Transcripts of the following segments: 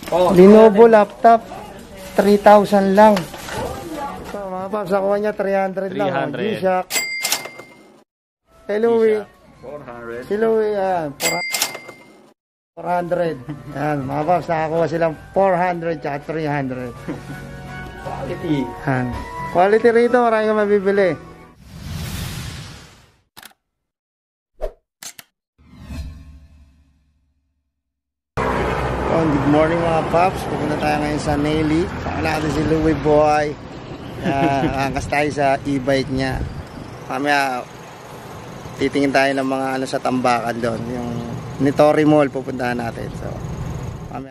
Oh, Lenovo laptop, 3,000 lang. So mga paps, nakuha niya 300 lang. G-Shock. Kay Louie. 400. Si Louie, 400. Yan, mga paps, nakakuha silang 400 at 300. Quality. Yan. Quality rito, marami kang mabibili. Good morning mga paps. Pupunta tayo ngayon sa Nelly. Saka natin si Louie Boy. Angkas tayo sa e-bike niya. Mamaya titingin tayo ng mga ano sa tambakan doon. Yung Nitori Mall pupuntahan natin. So mamaya.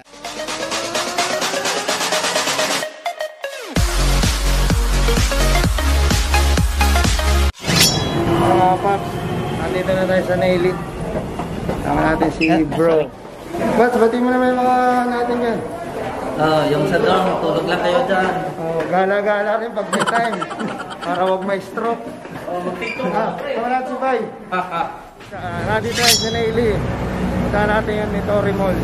Mga paps, nandito na tayo sa Nelly. Sama natin si bro. Bats, batiin mo naman yung mga natin yan. Yung sa dorm, tulog lang kayo dyan. Gala-gala rin pag may time. Para wag may stroke. Sama natin si Bay. Nandito tayo sa Nelly. Punta natin yung Nitori Mall.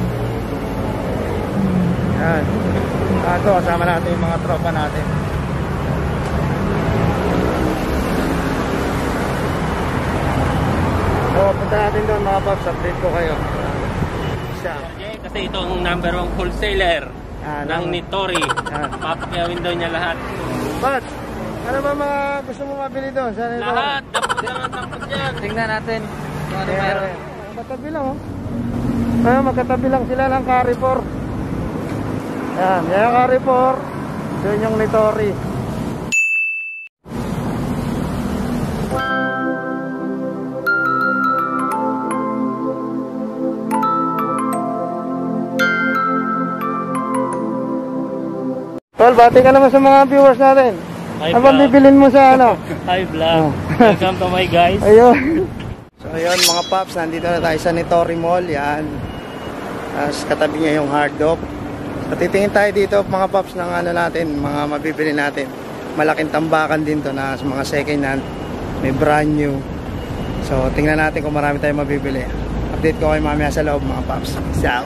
Yan. Ito, kasama natin yung mga tropa natin. Punta natin doon mga paps. Update ko kayo. Kasi itong number 1 wholesaler ng Nitori. Papakawin daw niya lahat. But, ano ba mga gusto mo mabili doon? Lahat, dapat yan. Tingnan natin kung ano meron. Magkatabi lang magkatabi lang sila ng Carrefour. Yan, yung Carrefour. Doon yung Nitori. Tol, bati ka naman sa mga viewers natin. Ano bang bibilin mo sa ano? Hi vlog. Welcome to my guys. Ayun. So ayun mga paps, nandito na tayo sa Nitori Mall. Yan. Tapos katabi niya yung Hardop. So titingin tayo dito mga paps ng ano natin, mga mabibili natin. Malaking tambakan din to na sa mga second hand. May brand new. So tingnan natin kung marami tayong mabibili. Update ko kayo mamaya sa loob mga paps. Peace out.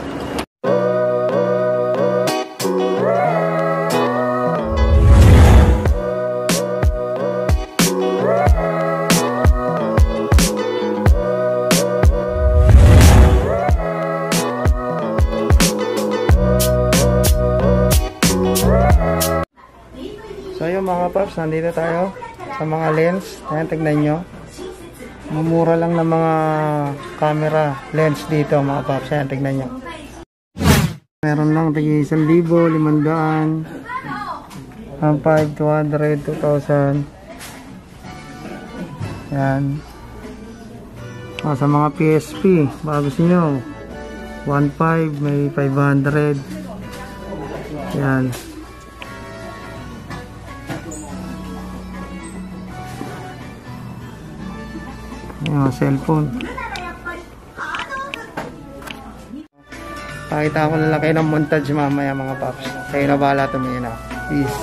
So yung mga paps, nandito tayo sa mga lens. Ayan, tignan nyo. Mumura lang ng mga camera lens dito mga paps. Ayan, tignan nyo. Meron lang tigi 1,000, 500, 200, 2,000. Ayan. Sa mga PSP, baka gusto nyo 1,500, may 500. Ayan. Yung cellphone. Pakita ko na lang kayo ng montage mamaya mga paps. Kayo na bahala tumingin na. Peace.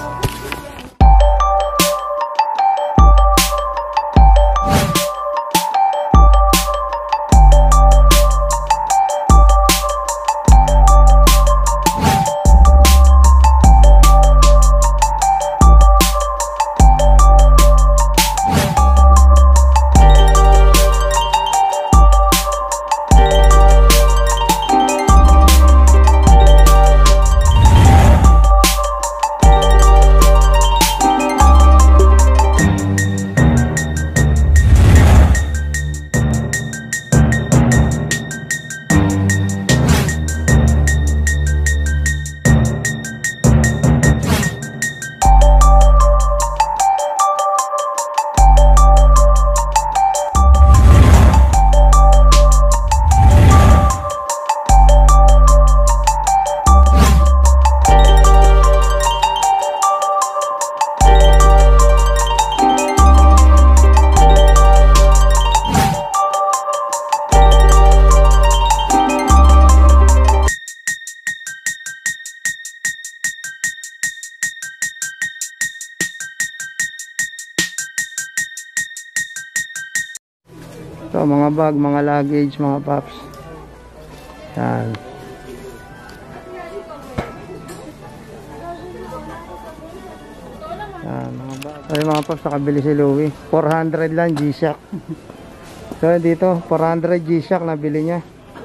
So, mga bag, mga luggage, mga paps. Yan. Ay mga paps, nakabili si Louie. 400 lang G-Shock. So dito, 400 G-Shock nabili niya.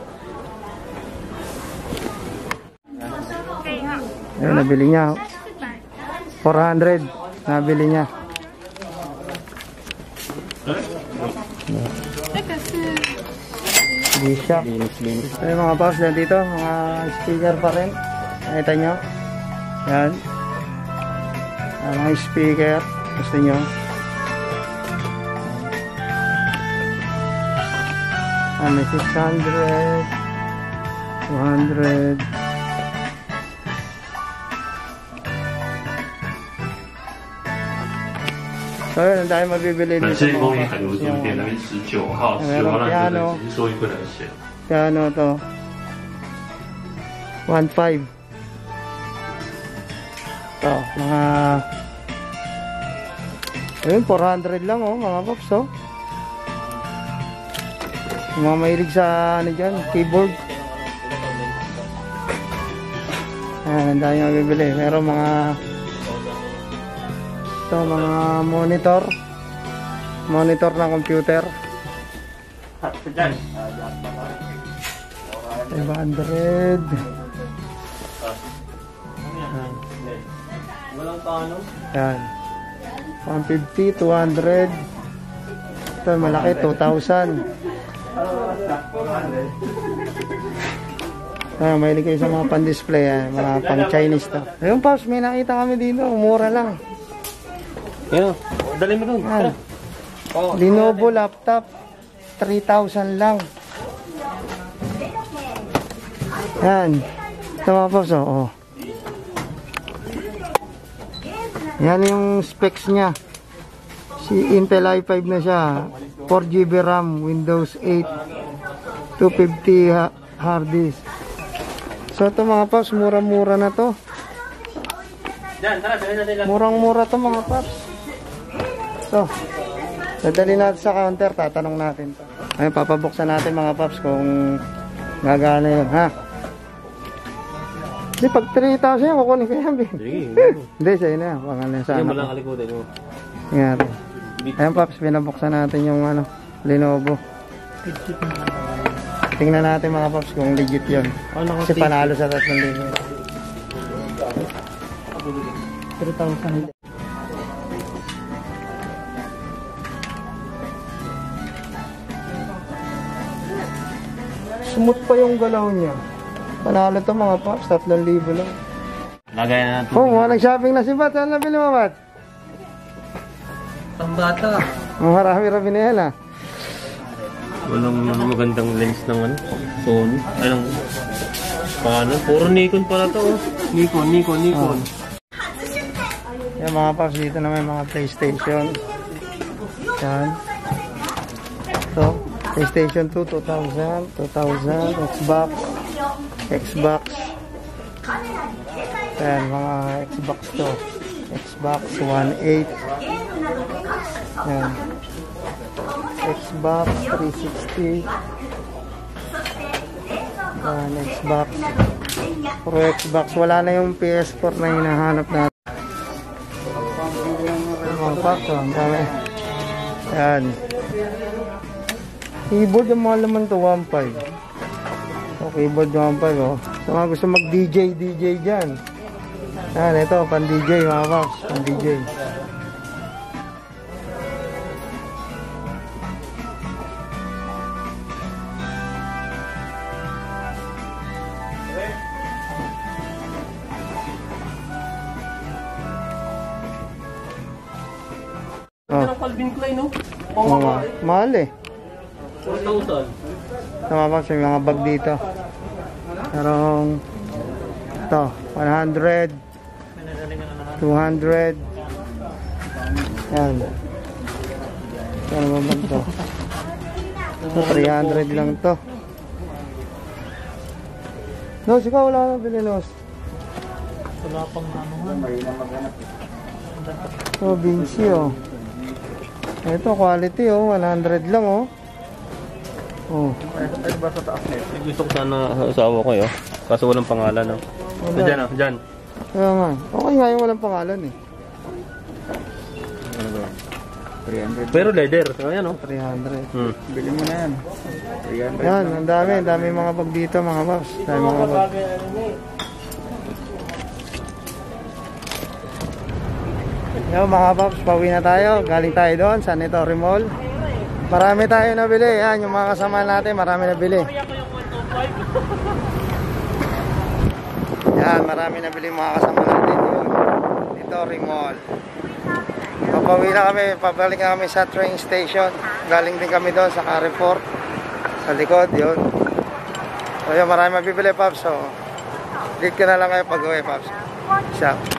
Ayun, nabili niya. 400 nabili niya. G-Shock. Ayun mga paps, dito, mga speaker pa rin. Nakita nyo? Yan. Mga speaker. Gusto nyo? May 600 200. So yun, ang dahil mabibili dito. Merong piano to 1.5. Ito, mga ayun, 400 lang oh, mga pops oh. Mga mahilig sa ano dyan, keyboard. Ayan, ang dami nga bibili. Meron mga ito, mga monitor ng computer. 500. Walang paano? Yan. 150, 200. Ito, malaki, 2,000. Mahilig kayo sa mga pan-display, mga pang-Chinese to. Ayun, Pops, may nakita kami dito. Mura lang. Yan, dali mo dun. Lenovo laptop, 3,000 lang. Yan. Ito mga Pops, oh. Yan yung specs niya. Si Intel i5 na siya. 4GB RAM, Windows 8, 250 hard disk. So ito mga Pops, mura-mura na to. Murang-mura to mga Pops. So, dadali natin sa counter, tatanong natin to. Ayun, papabuksan natin mga Pops kung gagana yun, ha? Hindi, pag 3,000 yan, kukunin ko yan, bin. Hindi, sa'yo na yan. Pangalan sa anak ko. Yan. Ayun, Pops, pinabuksan natin yung ano, Lenovo. Tingnan natin mga Pops kung legit yun. Kasi panalo sa 3,000. 3,000. Smooth pa yung galaw niya. Panalo to mga Pops, 3,000 lang. Lagay na natin. Oh, nag-shopping na si Bat. Saan nabili mo, Bat? Pambata. Marami-rami na yan, ha? Walang magandang lens ng ano, Sony. Anong, paano? Puro Nikon pala to. Oh. Nikon. Oh. Yan mga Pops, dito na may mga PlayStation. Yan. So, PlayStation 2, 2,000, Xbox. Yan, mga Xbox to. Xbox 1.8. Yan. Xbox 360. Yan, Xbox. Pro Xbox. Wala na yung PS4 na hinahanap natin. Mga Pops, ang dami. Yan. Keyboard yung mga laman to, 1.5. So, keyboard 1.5, oh. So, mga gusto mag-DJ dyan. Yan, ito, pan-DJ, mga Pops. Pan-DJ. Oh. Calvin Klein, no? Mahal eh. 4,000. Mga Pops, may mga bag dito. Merong ito, 100, 200. Yan. Yan ang bag to. So, 300 lang to. Nos, ikaw wala na bili, Nos. Wala pang nanuhan. So, Vinci, oh. Ito, quality, oh. 100 lang, oh. Oh. Ay, ba sa taas nito? Gusto ko sana asawa ko, eh. Kaso walang pangalan, oh. Diyan, oh. Diyan. Kaya nga. Okay nga yung walang pangalan, eh. 300. Pero leather. Ayan o. 300. Bili mo na yan. 300. Yan, ang dami mga bag dito mga paps. Dami mga bag. Yo mga paps, pauwi na tayo. Galing tayo doon sa Netori Mall. Marami tayo nabili. Yan, yung mga kasama natin, marami nabili. Yan, marami nabili mga kasama natin yun. Netori Mall. Papauwi na kami, pabalik na kami sa train station. Galing din kami doon sa Carrefour. Sa likod, yun. So yun, marami mabibili, Paps. So, lead ka na lang kayo pag-uwi, Paps. Siya.